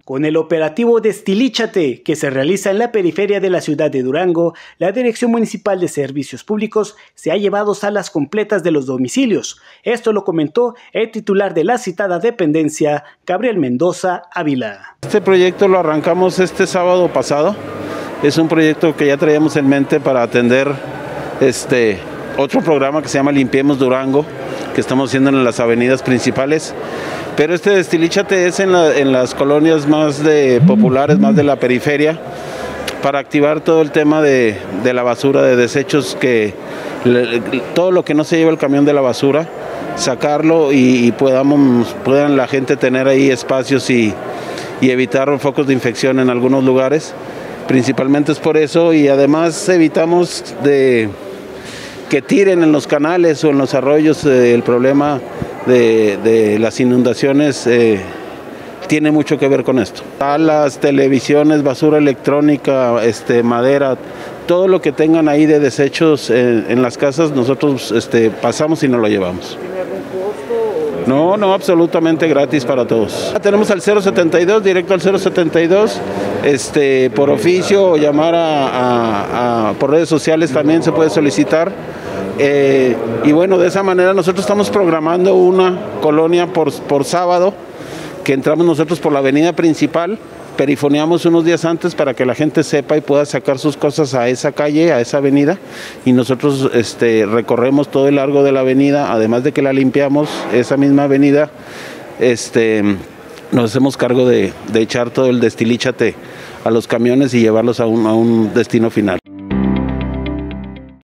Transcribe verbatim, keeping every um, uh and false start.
Con el operativo Destilíchate, que se realiza en la periferia de la ciudad de Durango, la Dirección Municipal de Servicios Públicos se ha llevado salas completas de los domicilios. Esto lo comentó el titular de la citada dependencia, Gabriel Mendoza Ávila. Este proyecto lo arrancamos este sábado pasado. Es un proyecto que ya traíamos en mente para atender este otro programa que se llama Limpiemos Durango, que estamos haciendo en las avenidas principales. Pero este Destilíchate es en, la, en las colonias más de, populares, más de la periferia, para activar todo el tema de, de la basura, de desechos, que todo lo que no se lleva el camión de la basura, sacarlo y, y podamos, puedan la gente tener ahí espacios y, y evitar focos de infección en algunos lugares. Principalmente es por eso, y además evitamos de que tiren en los canales o en los arroyos. Eh, el problema de, de las inundaciones eh, tiene mucho que ver con esto. Salas, televisiones, basura electrónica, este, madera, todo lo que tengan ahí de desechos en, en las casas, nosotros este, pasamos y nos lo llevamos. ¿Tiene algún costo? No, no, absolutamente gratis para todos. Tenemos al cero setenta y dos, directo al cero setenta y dos, este, por oficio, o llamar a, a, a, por redes sociales también se puede solicitar. Eh, y bueno, de esa manera nosotros estamos programando una colonia por, por sábado, que entramos nosotros por la avenida principal, perifoneamos unos días antes para que la gente sepa y pueda sacar sus cosas a esa calle, a esa avenida, y nosotros este, recorremos todo el largo de la avenida, además de que la limpiamos, esa misma avenida, este, nos hacemos cargo de, de echar todo el Destilíchate a los camiones y llevarlos a un, a un destino final.